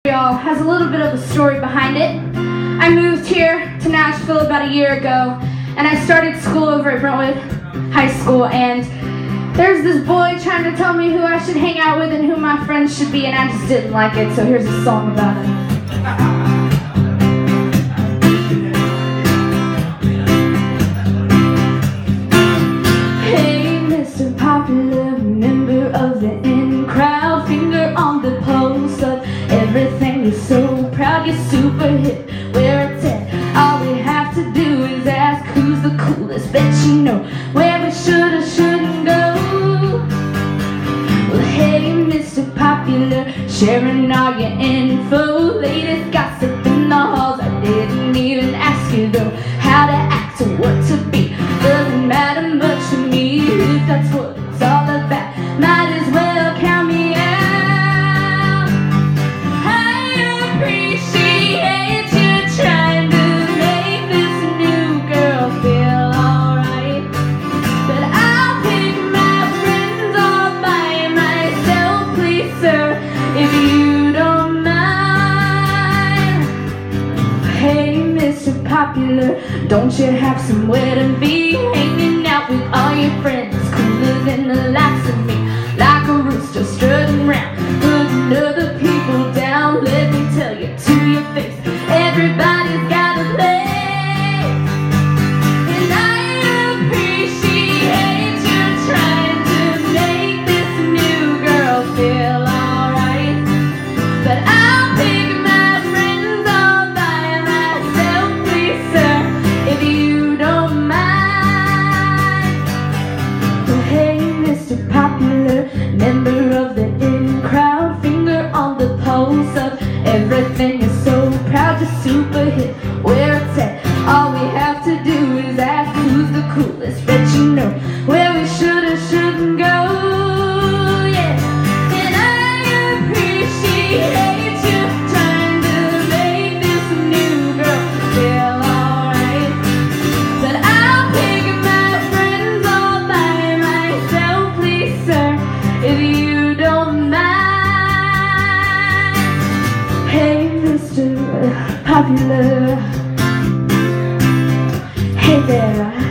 Nashville has a little bit of a story behind it. I moved here to Nashville about a year ago, and I started school over at Brentwood High School, and there's this boy trying to tell me who I should hang out with and who my friends should be, and I just didn't like it, so here's a song about it. Hey, Mr. Popular, member of the in crowd, finger on the pulse of everything. You're so proud, you're super hip, where it's at. All we have to do is ask who's the coolest. Bet you know where we should or shouldn't go. Well, hey, Mr. Popular, sharing all your info, latest gossip in the halls. I didn't even ask you though how to act or what to be. Doesn't matter much to me if that's what it's all about. Might as well count me out. I appreciate you trying to make this new girl feel alright, but I'll pick my friends all by myself, please sir, if you don't mind. Hey, Mr. Popular, don't you have somewhere to be? Hanging out with all your friends, cooler than the likes of me. Like a rooster strutting round, putting other people down. Let me tell you to your face, everybody's got a play. And I appreciate you trying to make this new girl feel alright, but I'll pick my friends all by myself, please sir, if you don't mind. Well, hey, Mr. Popular, member of the in crowd, finger on the pulse of everything. You're so proud, you're super hip, where it's at. All we have to do is ask who's the coolest. Bet you know where we should or shouldn't go. Yeah, and I appreciate you trying to make this new girl feel alright, but I'll pick my friends all by myself, please sir, if you don't mind. Hey, Mr. Popular, hey there.